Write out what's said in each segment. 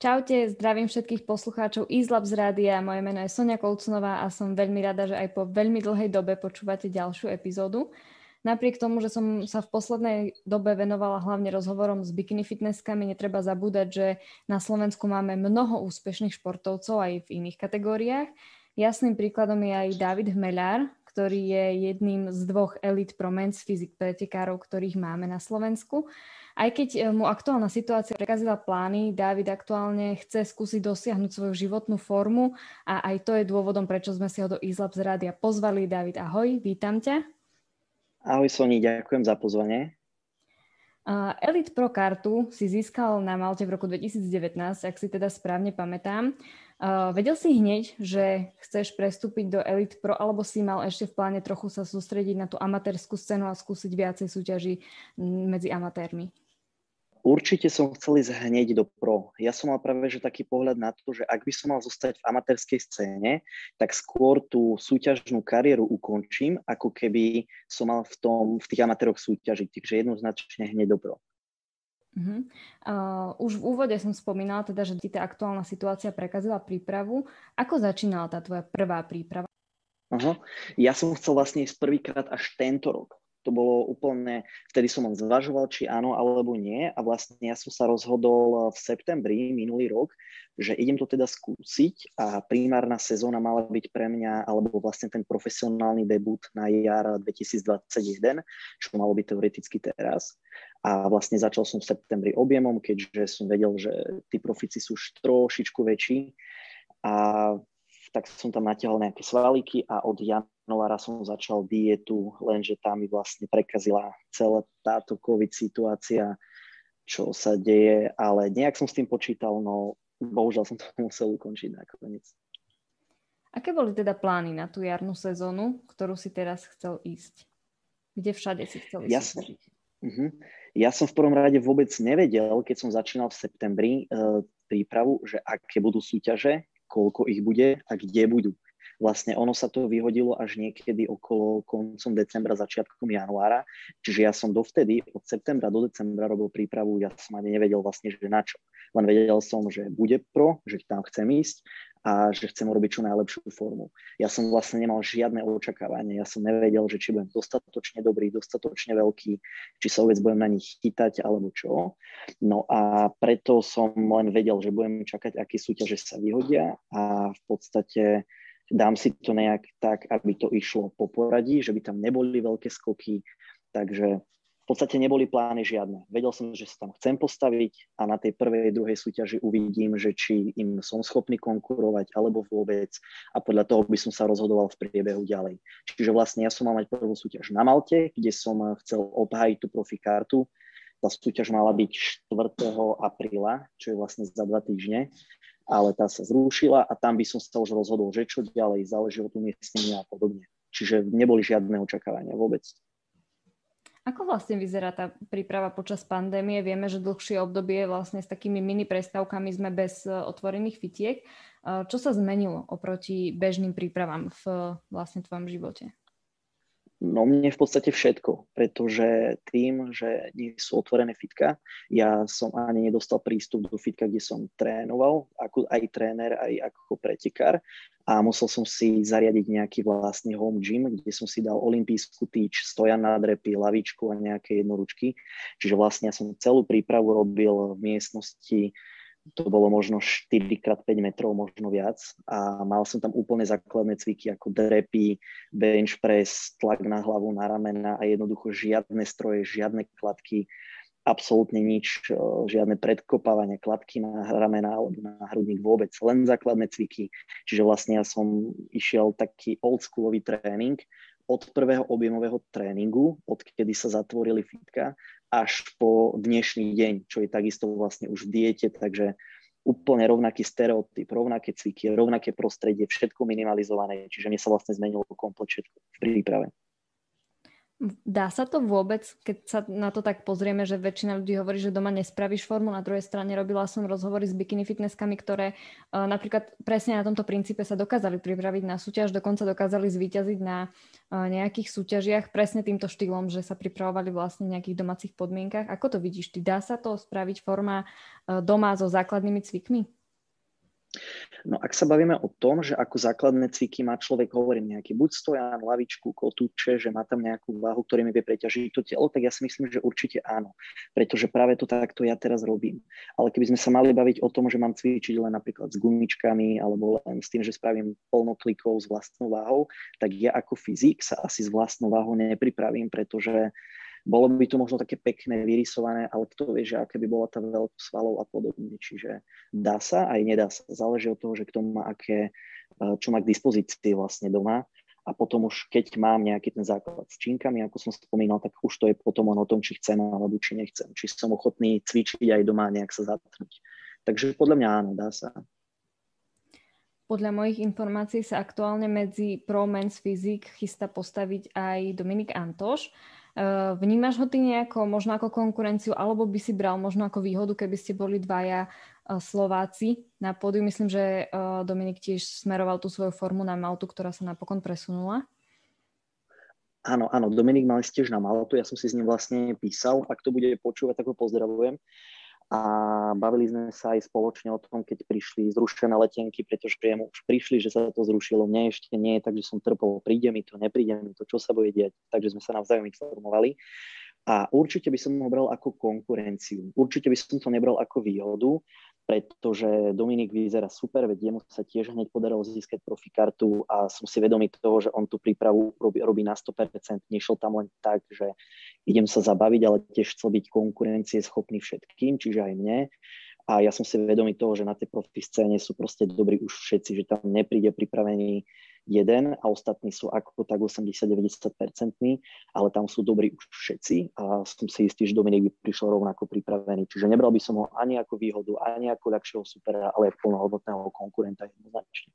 Čaute, zdravím všetkých poslucháčov EasyLab z rádia. Moje meno je Sonia Kolcunová a som veľmi rada, že aj po veľmi dlhej dobe počúvate ďalšiu epizódu. Napriek tomu, že som sa v poslednej dobe venovala hlavne rozhovorom s bikini fitnesskami, netreba zabúdať, že na Slovensku máme mnoho úspešných športovcov aj v iných kategóriách. Jasným príkladom je aj David Hmeľár, ktorý je jedným z dvoch Elite Pro Men's Physique pretekárov, ktorých máme na Slovensku. Aj keď mu aktuálna situácia prekazila plány, David aktuálne chce skúsiť dosiahnuť svoju životnú formu a aj to je dôvodom, prečo sme si ho do EasyLab z rádia pozvali. David, ahoj, vítam ťa. Ahoj Soni, ďakujem za pozvanie. Elite Pro kartu si získal na Malte v roku 2019, ak si teda správne pamätám. Vedel si hneď, že chceš prestúpiť do Elite Pro, alebo si mal ešte v pláne trochu sa sústrediť na tú amatérskú scénu a skúsiť viacej súťaží medzi amatérmi? Určite som chcel ísť hneď do pro. Ja som mal práve že taký pohľad na to, že ak by som mal zostať v amatérskej scéne, tak skôr tú súťažnú kariéru ukončím, ako keby som mal v tých amatéroch súťažiť. Takže jednoznačne hneď do pro. Už v úvode som spomínala teda, že ti tá aktuálna situácia prekazila prípravu. Ako začínala tá tvoja prvá príprava? Ja som chcel vlastne ísť prvýkrát až tento rok. To bolo úplne, vtedy som len zvažoval, či áno alebo nie a vlastne ja som sa rozhodol v septembri minulý rok, že idem to teda skúsiť a primárna sezóna mala byť pre mňa, alebo vlastne ten profesionálny debut na jar 2021, čo malo byť teoreticky teraz. A vlastne začal som v septembri objemom, keďže som vedel, že tí profíci sú už trošičku väčší a tak som tam natiahol nejaké svalíky a od januára som začal dietu, lenže tam mi vlastne prekazila celá táto COVID situácia, čo sa deje, ale nejak som s tým počítal, no bohužiaľ som to musel ukončiť nakoniec. Aké boli teda plány na tú jarnú sezónu, ktorú si teraz chcel ísť? Kde všade si chcel ísť súťažiť? Ja som v prvom rade vôbec nevedel, keď som začínal v septembri prípravu, že aké budú súťaže, koľko ich bude a kde budú. Vlastne ono sa to vyhodilo až niekedy okolo koncom decembra, začiatkom januára, čiže ja som dovtedy od septembra do decembra robil prípravu, ja som ani nevedel vlastne, že na čo. Len vedel som, že bude pro, že tam chcem ísť a že chcem urobiť čo najlepšiu formu. Ja som vlastne nemal žiadne očakávanie, ja som nevedel, že či budem dostatočne dobrý, dostatočne veľký, či sa vôbec budem na nich chytať alebo čo. No a preto som len vedel, že budem čakať, aké súťaže sa vyhodia a v podstate dám si to nejak tak, aby to išlo po poradí, že by tam neboli veľké skoky, takže v podstate neboli plány žiadne. Vedel som, že sa tam chcem postaviť a na tej prvej, druhej súťaži uvidím, že či im som schopný konkurovať alebo vôbec a podľa toho by som sa rozhodoval v priebehu ďalej. Čiže vlastne ja som mal mať prvú súťaž na Malte, kde som chcel obhájiť tú profikartu. Tá súťaž mala byť 4. apríla, čo je vlastne za 2 týždne, ale tá sa zrušila a tam by som sa už rozhodol, že čo ďalej, záleží od umiestnenia a podobne. Čiže neboli žiadne očakávania vôbec. Ako vlastne vyzerá tá príprava počas pandémie? Vieme, že dlhšie obdobie vlastne s takými mini prestávkami sme bez otvorených fitiek. Čo sa zmenilo oproti bežným prípravám v vlastne tvojom živote? No mne v podstate všetko, pretože tým, že nie sú otvorené fitka, ja som ani nedostal prístup do fitka, kde som trénoval, ako aj tréner, aj ako pretekár a musel som si zariadiť nejaký vlastný home gym, kde som si dal olympijskú tyč, stojan na drepy, lavičku a nejaké jednoručky. Čiže vlastne ja som celú prípravu robil v miestnosti, to bolo možno 4x5 metrov, možno viac a mal som tam úplne základné cviky ako drepy, bench press, tlak na hlavu, na ramena a jednoducho žiadne stroje, žiadne kladky, absolútne nič, žiadne predkopávanie kladky na ramena alebo na hrudník vôbec, len základné cviky. Čiže vlastne ja som išiel taký oldschoolový tréning od prvého objemového tréningu, odkedy sa zatvorili fitka, až po dnešný deň, čo je takisto vlastne už v diete, takže úplne rovnaký stereotyp, rovnaké cviky, rovnaké prostredie, všetko minimalizované, čiže mne sa vlastne zmenilo komplet všetko v príprave. Dá sa to vôbec, keď sa na to tak pozrieme, že väčšina ľudí hovorí, že doma nespravíš formu, na druhej strane robila som rozhovory s bikini fitnesskami, ktoré napríklad presne na tomto princípe sa dokázali pripraviť na súťaž, dokonca dokázali zvíťaziť na nejakých súťažiach presne týmto štýlom, že sa pripravovali vlastne v nejakých domácich podmienkach. Ako to vidíš ty? Dá sa to spraviť forma doma so základnými cvikmi? No ak sa bavíme o tom, že ako základné cviky má človek, hovorím, nejaký buď stojan, lavičku, kotúče, že má tam nejakú váhu, ktorými vie preťažiť to telo, tak ja si myslím, že určite áno. Pretože práve to takto ja teraz robím. Ale keby sme sa mali baviť o tom, že mám cvičiť len napríklad s gumičkami alebo len s tým, že spravím plno klikov s vlastnou váhou, tak ja ako fyzik sa asi s vlastnou váhou nepripravím, pretože bolo by to možno také pekné, vyrysované, ale kto vie, že aké by bola tá veľkosť svalov a podobne. Čiže dá sa aj nedá sa. Záleží od toho, že kto má čo má k dispozícii vlastne doma. A potom už keď mám nejaký ten základ s činkami, ako som spomínal, tak už to je potom o tom, či chcem alebo či nechcem. Či som ochotný cvičiť aj doma, nejak sa zatrhnúť. Takže podľa mňa áno, dá sa. Podľa mojich informácií sa aktuálne medzi Pro Men's Physique chystá postaviť aj Dominik Antoš. Vnímaš ho ty nejako, možno ako konkurenciu, alebo by si bral možno ako výhodu, keby ste boli dvaja Slováci na pódiu? Myslím, že Dominik tiež smeroval tú svoju formu na Maltu, ktorá sa napokon presunula. Áno, Dominik mal ísť tiež na Maltu, ja som si s ním vlastne písal, ak to bude počúvať, tak ho pozdravujem. A bavili sme sa aj spoločne o tom, keď prišli zrušené letenky, pretože jemu už prišli, že sa to zrušilo. Mne ešte nie je tak, že som trpol, príde mi to, nepríde mi to, čo sa bude diať. Takže sme sa navzájom informovali. A určite by som ho bral ako konkurenciu. Určite by som to nebral ako výhodu, pretože Dominik vyzerá super, veď jemu sa tiež hneď podarilo získať profikartu a som si vedomý toho, že on tú prípravu robí na 100%. Nešiel tam len tak, že idem sa zabaviť, ale tiež chcel byť konkurencieschopný všetkým, čiže aj mne. A ja som si vedomý toho, že na tej profi scéne sú proste dobrí už všetci, že tam nepríde pripravený jeden a ostatní sú ako tak 80-90%, ale tam sú dobrí už všetci a som si istý, že Dominik by prišiel rovnako pripravený. Čiže nebral by som ho ani ako výhodu, ani ako ľahšieho supera, ale aj plnohodnotného konkurenta jednoznačne.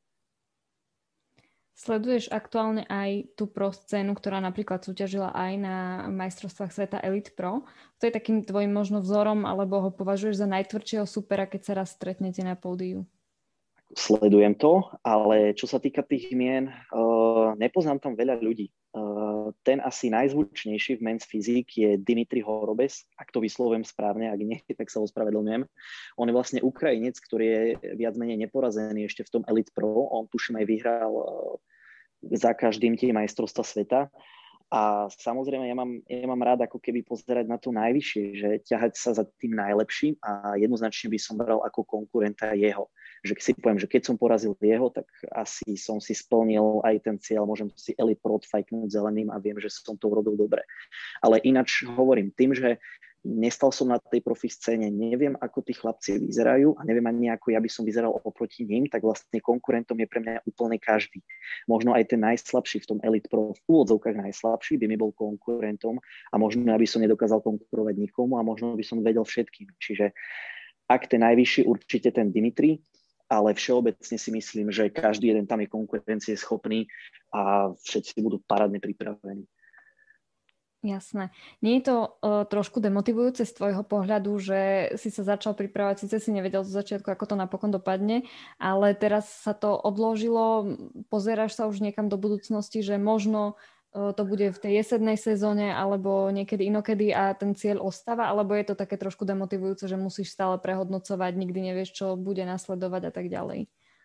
Sleduješ aktuálne aj tú pro scénu, ktorá napríklad súťažila aj na majstrovstvách sveta Elite Pro. To je takým tvojim možno vzorom, alebo ho považuješ za najtvrdšieho supera, keď sa raz stretnete na pódiu? Sledujem to, ale čo sa týka tých mien, nepoznám tam veľa ľudí. Ten asi najzvučnejší v Men's Physique je Dimitri Horobes, ak to vyslovujem správne, ak nie, tak sa ospravedlňujem. On je vlastne Ukrajinec, ktorý je viac menej neporazený ešte v tom Elite Pro. On tuším aj vyhral za každým tie majstrovstvá sveta. A samozrejme, ja mám rád ako keby pozerať na to najvyššie, že ťahať sa za tým najlepším a jednoznačne by som bral ako konkurenta jeho. Že si poviem, že keď som porazil jeho, tak asi som si splnil aj ten cieľ, môžem si Elite Pro odfajknúť zeleným a viem, že som to urobil dobre. Ale ináč hovorím, tým, že nestal som na tej profi scéne, neviem, ako tí chlapci vyzerajú a neviem ani ako ja by som vyzeral oproti ním, tak vlastne konkurentom je pre mňa úplne každý. Možno aj ten najslabší v tom Elite Pro, v úvodzovkách najslabší by mi bol konkurentom a možno ja by som nedokázal konkurovať nikomu a možno by som vedel všetkým. Čiže ak ten najvyšší, určite ten Dimitri, ale všeobecne si myslím, že každý jeden tam je konkurencieschopný a všetci budú parádne pripravení. Jasné. Nie je to trošku demotivujúce z tvojho pohľadu, že si sa začal pripravať, síce si nevedel zo začiatku, ako to napokon dopadne, ale teraz sa to odložilo, pozeráš sa už niekam do budúcnosti, že možno to bude v tej jesennej sezóne alebo niekedy inokedy a ten cieľ ostáva, alebo je to také trošku demotivujúce, že musíš stále prehodnocovať, nikdy nevieš, čo bude nasledovať a tak ďalej?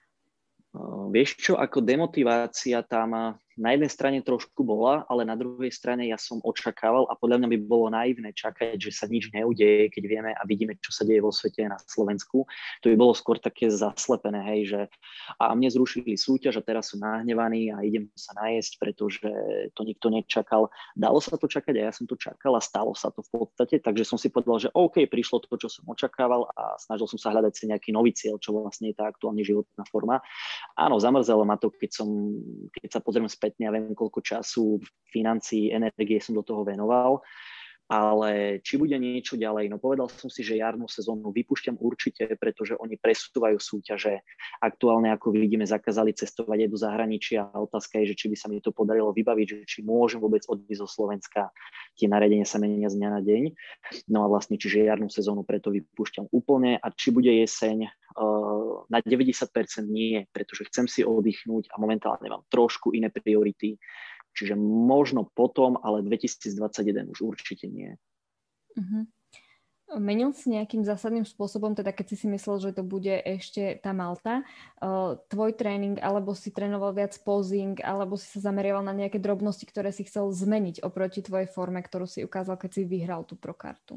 Vieš čo, ako demotivácia tam na jednej strane trošku bola, ale na druhej strane ja som očakával a podľa mňa by bolo naivné čakať, že sa nič neudeje, keď vieme a vidíme, čo sa deje vo svete na Slovensku. To by bolo skôr také zaslepené, hej, že a mne zrušili súťaž a teraz som nahnevaný a idem sa najesť, pretože to nikto nečakal. Dalo sa to čakať a ja som to čakal a stalo sa to v podstate, takže som si povedal, že OK, prišlo to, čo som očakával a snažil som sa hľadať si nejaký nový cieľ, čo vlastne je tá aktuálne životná forma. Áno, zamrzelo ma to, keď sa pozriem spätne, ja viem, koľko času, financií, energie som do toho venoval. Ale či bude niečo ďalej, no povedal som si, že jarnú sezónu vypúšťam určite, pretože oni presúvajú súťaže. Aktuálne, ako vidíme, zakázali cestovať aj do zahraničia a otázka je, že či by sa mi to podarilo vybaviť, že či môžem vôbec odísť zo Slovenska. Tie nariadenia sa menia z dňa na deň. No a vlastne, čiže jarnú sezónu preto vypúšťam úplne a či bude jeseň, na 90% nie, pretože chcem si oddychnúť a momentálne mám trošku iné priority. Čiže možno potom, ale 2021 už určite nie. Uh-huh. Menil si nejakým zásadným spôsobom, teda keď si myslel, že to bude ešte tá Malta, tvoj tréning, alebo si trénoval viac posing, alebo si sa zameriaval na nejaké drobnosti, ktoré si chcel zmeniť oproti tvojej forme, ktorú si ukázal, keď si vyhral tú prokartu?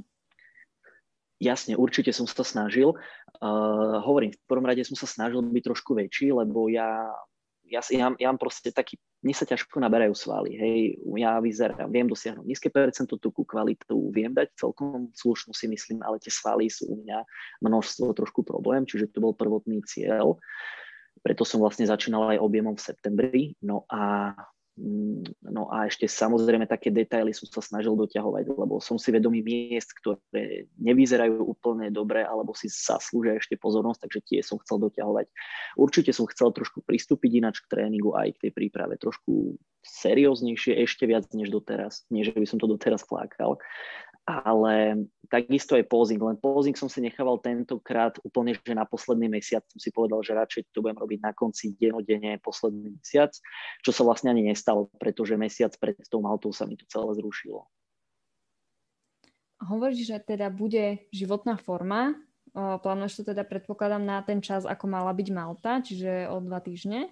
Jasne, určite som sa snažil. Hovorím, v prvom rade som sa snažil byť trošku väčší, lebo ja mám proste taký, mne sa ťažko naberajú svaly, hej, ja vyzerám, viem dosiahnuť nízke percento tuku, kvalitu, viem dať celkom slušnú si myslím, ale tie svaly sú u mňa množstvo trošku problém, čiže to bol prvotný cieľ, preto som vlastne začínal aj objemom v septembri, no a ešte samozrejme také detaily som sa snažil doťahovať, lebo som si vedomý miest, ktoré nevyzerajú úplne dobre, alebo si zaslúžia ešte pozornosť, takže tie som chcel doťahovať. Určite som chcel trošku pristúpiť ináč k tréningu aj k tej príprave, trošku serióznejšie, ešte viac než doteraz. Nie, že by som to doteraz flákal, ale takisto aj posing. Len posing som si nechával tentokrát úplne, že na posledný mesiac som si povedal, že radšej to budem robiť na konci denodenne posledný mesiac, čo sa vlastne ani nestalo, pretože mesiac pred tou Maltou sa mi to celé zrušilo. Hovoríš, že teda bude životná forma. Plánuješ to teda, predpokladám, na ten čas, ako mala byť Malta, čiže o 2 týždne?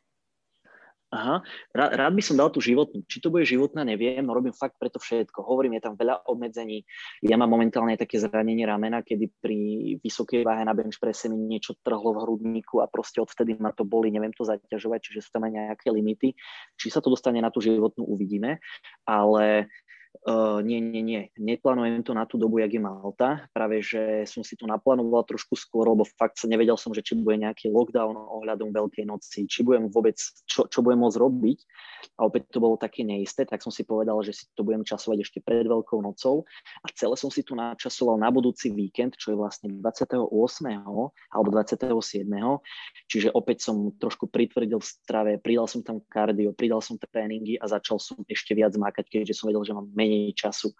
Aha, rád by som dal tú životnú. Či to bude životná, neviem, no robím fakt preto všetko. Hovorím, je tam veľa obmedzení. Ja mám momentálne také zranenie ramena, kedy pri vysokej váhe na bench presse mi niečo trhlo v hrudníku a proste odvtedy ma to boli, neviem to zaťažovať, čiže sú tam aj nejaké limity. Či sa to dostane na tú životnú, uvidíme, ale nie. Neplánujem to na tú dobu, jak je Malta. Práve, že som si to naplánoval trošku skôr, lebo fakt sa nevedel som, že či bude nejaký lockdown ohľadom Veľkej noci, či budem vôbec, čo budem môcť robiť. A opäť to bolo také neisté, tak som si povedal, že si to budem časovať ešte pred Veľkou nocou. A celé som si tu načasoval na budúci víkend, čo je vlastne 28. alebo 27. Čiže opäť som trošku pritvrdil v strave, pridal som tam kardio, pridal som tréningy a začal som ešte viac mákať, keďže som vedel, že mám menej času.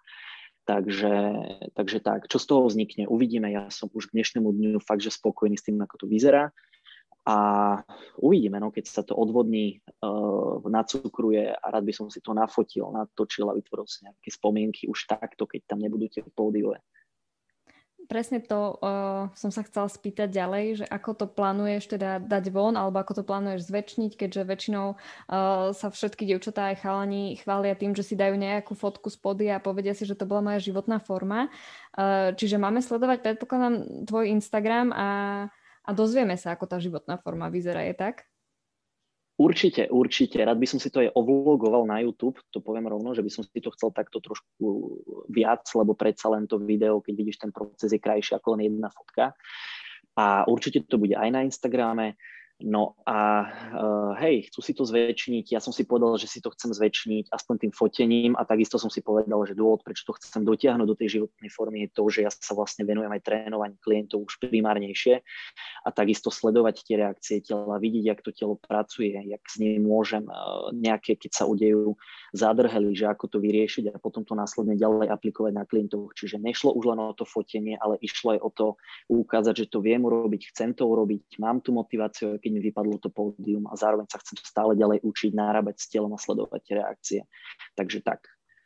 Takže tak, čo z toho vznikne, uvidíme. Ja som už k dnešnému dňu fakt, že spokojný s tým, ako to vyzerá. A uvidíme, no, keď sa to odvodní, nacukruje a rád by som si to nafotil, natočil a vytvoril si nejaké spomienky už takto, keď tam nebudú tie pódiové. Presne to som sa chcela spýtať ďalej, že ako to plánuješ teda dať von, alebo ako to plánuješ zväčšniť, keďže väčšinou sa všetky dievčatá aj chalani chvália tým, že si dajú nejakú fotku z pódia a povedia si, že to bola moja životná forma. Čiže máme sledovať, predpokladám, tvoj Instagram a dozvieme sa, ako tá životná forma vyzerá, je tak? Určite. Rád by som si to aj ovlogoval na YouTube, to poviem rovno, že by som si to chcel takto trošku viac, lebo predsa len to video, keď vidíš ten proces, je krajšie ako len jedna fotka. A určite to bude aj na Instagrame. No a hej, chcú si to zväčšniť, ja som si povedal, že si to chcem zväčšniť aspoň tým fotením a takisto som si povedal, že dôvod, prečo to chcem dotiahnuť do tej životnej formy je to, že ja sa vlastne venujem aj trénovaniu klientov už primárnejšie a takisto sledovať tie reakcie tela, vidieť, jak to telo pracuje, jak s ním môžem nejaké, keď sa udejú zádrhely, že ako to vyriešiť a potom to následne ďalej aplikovať na klientov. Čiže nešlo už len o to fotenie, ale išlo aj o to ukázať, že to viem urobiť, chcem to urobiť, mám tú motiváciu, keď mi vypadlo to pódium a zároveň sa chcem stále ďalej učiť narábať s telom a sledovať tie reakcie. Takže tak.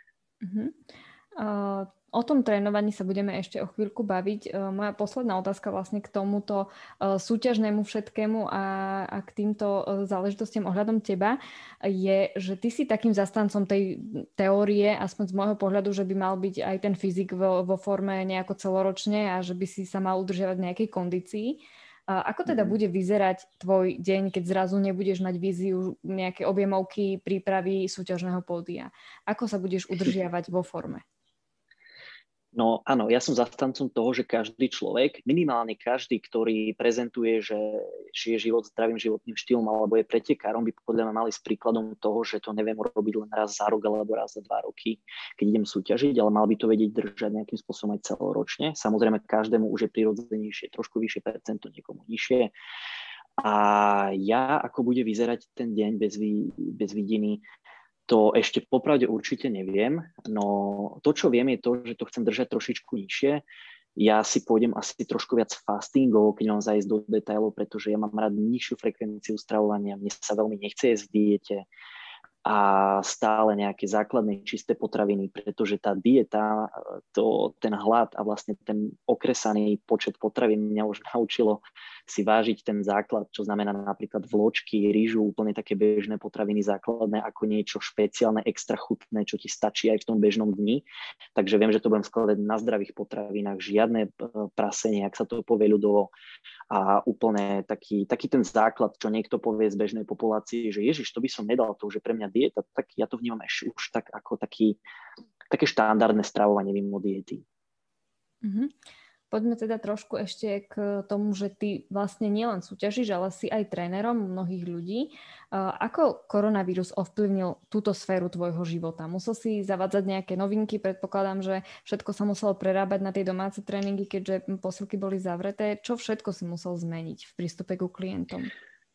O tom trénovaní sa budeme ešte o chvíľku baviť. Moja posledná otázka vlastne k tomuto súťažnému všetkému a k týmto záležitostiam ohľadom teba je, že ty si takým zastancom tej teórie, aspoň z môjho pohľadu, že by mal byť aj ten fyzik vo forme nejako celoročne a že by si sa mal udržiavať v nejakej kondícii. Ako teda bude vyzerať tvoj deň, keď zrazu nebudeš mať víziu nejaké objemovky prípravy súťažného pódia? Ako sa budeš udržiavať vo forme? No áno, ja som zastancom toho, že každý človek, minimálne každý, ktorý prezentuje, že žije život zdravým životným štýlom alebo je pretekárom, by podľa mňa mali s príkladom toho, že to neviem robiť len raz za rok alebo raz za 2 roky, keď idem súťažiť, ale mal by to vedieť držať nejakým spôsobom aj celoročne. Samozrejme, každému už je prirodzenejšie, trošku vyššie percento, niekomu nižšie. A ja, ako bude vyzerať ten deň bez vidiny, to ešte popravde určite neviem, no to, čo viem, je to, že to chcem držať trošičku nižšie. Ja si pôjdem asi trošku viac fastingov, keď mám zajsť do detailov, pretože ja mám rád nižšiu frekvenciu stravovania, mne sa veľmi nechce jesť v diete a stále nejaké základné čisté potraviny, pretože tá dieta, ten hlad a vlastne ten okresaný počet potravín mňa už naučilo si vážiť ten základ, čo znamená napríklad vločky, rýžu, úplne také bežné potraviny základné, ako niečo špeciálne, extra chutné, čo ti stačí aj v tom bežnom dni. Takže viem, že to budem skladať na zdravých potravinách, žiadne prasenie, ak sa to povie ľudovo, a úplne taký ten základ, čo niekto povie z bežnej populácii, že ježiš, to by som nedal, to už je pre mňa dieta, tak ja to vnímam ešte už tak ako také štandardné stravovanie mimo diety. Mm-hmm. Poďme teda trošku ešte k tomu, že ty vlastne nielen súťažíš, ale si aj trénerom mnohých ľudí. Ako koronavírus ovplyvnil túto sféru tvojho života? Musel si zavádzať nejaké novinky? Predpokladám, že všetko sa muselo prerábať na tie domáce tréningy, keďže posilky boli zavreté. Čo všetko si musel zmeniť v prístupe ku klientom?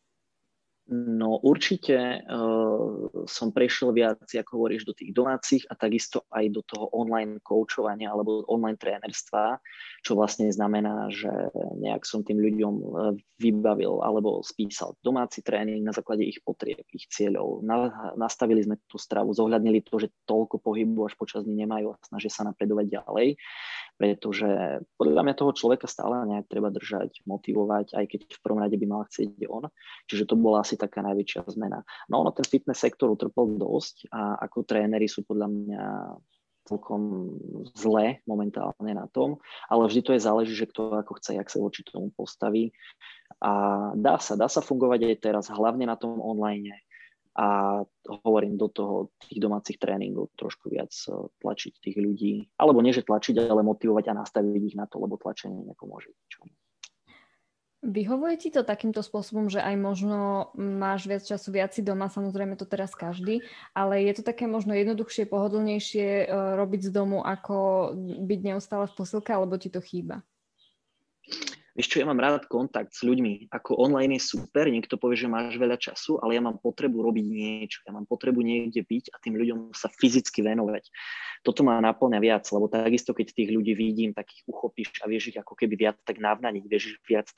No určite som prešiel viac, ako hovoríš, do tých domácich a takisto aj do toho online koučovania alebo online trénerstva, čo vlastne znamená, že nejak som tým ľuďom vybavil alebo spísal domáci tréning na základe ich potrieb, ich cieľov. Nastavili sme tú stravu, zohľadnili to, že toľko pohybu až počas dní nemajú a snažia sa napredovať ďalej, pretože podľa mňa toho človeka stále nejak treba držať, motivovať, aj keď v prvom rade by mal chcieť on. Čiže to bola asi taká najväčšia zmena. No ono ten fitness sektor utrpel dosť a ako tréneri sú podľa mňa celkom zle momentálne na tom, ale vždy to je záleží, že kto ako chce, jak sa voči tomu postaví. A dá sa fungovať aj teraz, hlavne na tom online. A hovorím do toho tých domácich tréningov trošku viac tlačiť tých ľudí, alebo nie, že tlačiť, ale motivovať a nastaviť ich na to, lebo tlačenie nepomôže ničomu. Vyhovuje ti to takýmto spôsobom, že aj možno máš viac času, viac si doma, samozrejme to teraz každý, ale je to také možno jednoduchšie, pohodlnejšie robiť z domu, ako byť neustále v posilke, alebo ti to chýba? Vieš čo, ja mám rád kontakt s ľuďmi. Ako online je super, niekto povie, že máš veľa času, ale ja mám potrebu robiť niečo. Ja mám potrebu niekde byť a tým ľuďom sa fyzicky venovať. Toto ma naplňa viac, lebo takisto, keď tých ľudí vidím, tak ich uchopíš a vieš ich ako keby viac tak navnadiť, vieš ich viac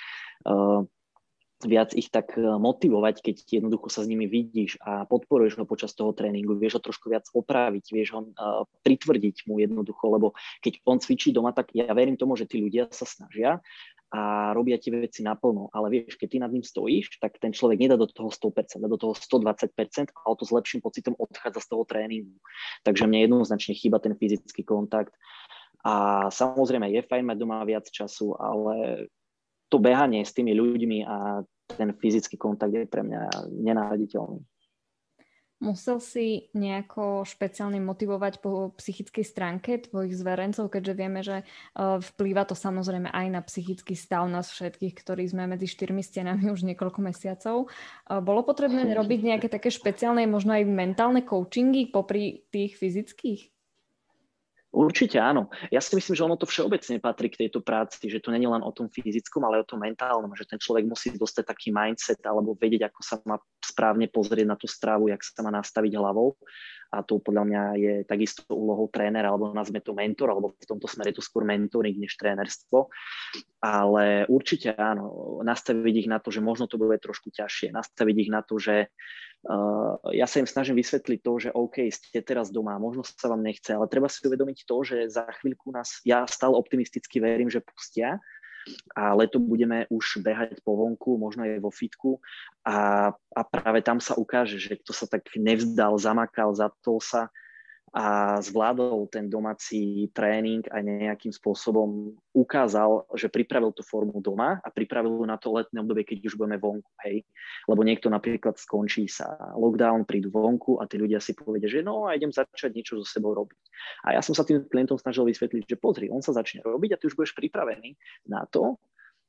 ich tak motivovať, keď jednoducho sa s nimi vidíš a podporuješ ho počas toho tréningu, vieš ho trošku viac opraviť, vieš ho pritvrdiť mu jednoducho, lebo keď on cvičí doma, tak ja verím tomu, že tí ľudia sa snažia a robia tie veci naplno, ale vieš, keď ty nad ním stojíš, tak ten človek nedá do toho 100%, dá do toho 120% a o to s lepším pocitom odchádza z toho tréningu. Takže mne jednoznačne chýba ten fyzický kontakt a samozrejme je fajn mať doma viac času, ale to behanie s tými ľuďmi a ten fyzický kontakt je pre mňa nenáviditeľný. Musel si nejako špeciálne motivovať po psychickej stránke tvojich zverencov, keďže vieme, že vplýva to samozrejme aj na psychický stav nás všetkých, ktorí sme medzi 4 stenami už niekoľko mesiacov. Bolo potrebné robiť nejaké také špeciálne, možno aj mentálne coachingy popri tých fyzických? Určite áno. Ja si myslím, že ono to všeobecne patrí k tejto práci, že to nie je len o tom fyzickom, ale o tom mentálnom, že ten človek musí dostať taký mindset alebo vedieť, ako sa má správne pozrieť na tú stravu, jak sa má nastaviť hlavou. A to podľa mňa je takisto úlohou trénera, alebo nazvime to mentor, alebo v tomto smere je to skôr mentoring než trénerstvo. Ale určite áno, nastaviť ich na to, že možno to bude trošku ťažšie, nastaviť ich na to, že ja sa im snažím vysvetliť to, že OK, ste teraz doma, možno sa vám nechce, ale treba si uvedomiť to, že za chvíľku nás, ja stále optimisticky verím, že pustia a leto budeme už behať po vonku, možno aj vo fitku a práve tam sa ukáže, že kto sa tak nevzdal, zamakal, zatol sa a zvládol ten domáci tréning a nejakým spôsobom ukázal, že pripravil tú formu doma a pripravil ju na to letné obdobie, keď už budeme vonku, hej. Lebo niekto napríklad skončí sa lockdown, prídu vonku a tí ľudia si povedia, že no a idem začať niečo so sebou robiť. A ja som sa tým klientom snažil vysvetliť, že pozri, on sa začne robiť a ty už budeš pripravený na to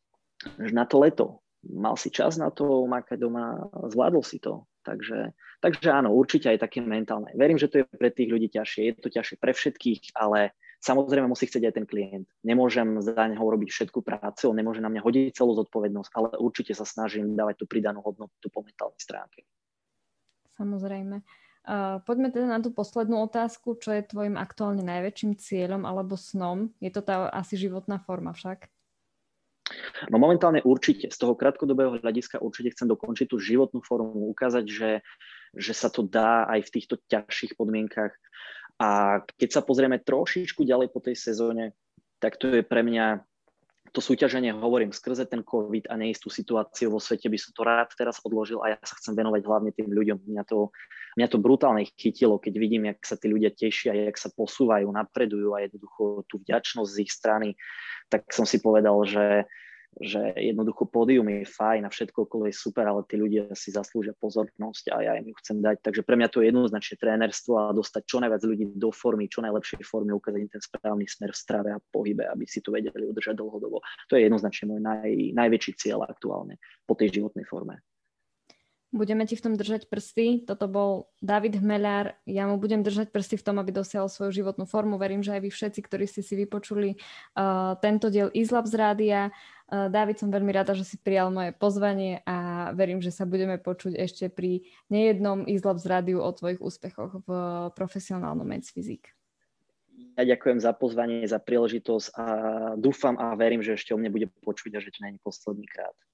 leto. Mal si čas na to, makať doma, zvládol si to. Takže áno, určite aj také mentálne. Verím, že to je pre tých ľudí ťažšie. Je to ťažšie pre všetkých, ale samozrejme musí chcieť aj ten klient. Nemôžem za neho robiť všetku prácu, on nemôže na mňa hodiť celú zodpovednosť, ale určite sa snažím dávať tú pridanú hodnotu po mentálnej stránke. Samozrejme. Poďme teda na tú poslednú otázku. Čo je tvojim aktuálne najväčším cieľom alebo snom? Je to tá asi životná forma však? No momentálne určite. Z toho krátkodobého hľadiska určite chcem dokončiť tú životnú formu, ukázať, že sa to dá aj v týchto ťažších podmienkach. A keď sa pozrieme trošičku ďalej po tej sezóne, tak to je pre mňa to súťaženie, hovorím, skrze ten COVID a neistú situáciu vo svete by som to rád teraz odložil a ja sa chcem venovať hlavne tým ľuďom. Mňa to brutálne chytilo, keď vidím, jak sa tí ľudia tešia, jak sa posúvajú, napredujú a jednoducho tú vďačnosť z ich strany, tak som si povedal, že jednoducho pódium je fajn a všetko okolo je super, ale tí ľudia si zaslúžia pozornosť a ja im ju chcem dať. Takže pre mňa to je jednoznačne trénerstvo a dostať čo najviac ľudí do formy, čo najlepšej formy, ukázať im ten správny smer v strave a pohybe, aby si to vedeli udržať dlhodobo. To je jednoznačne môj najväčší cieľ aktuálne po tej životnej forme. Budeme ti v tom držať prsty. Toto bol David Hmeľár. Ja mu budem držať prsty v tom, aby dosiahol svoju životnú formu. Verím, že aj vy všetci, ktorí ste si vypočuli tento diel Izlab z rádia. David, som veľmi rada, že si prijal moje pozvanie a verím, že sa budeme počuť ešte pri nejednom Izlab z rádiu o tvojich úspechoch v profesionálnom Men's Physique. Ja ďakujem za pozvanie, za príležitosť a dúfam a verím, že ešte o mne bude počuť a že to nie je posledný krát.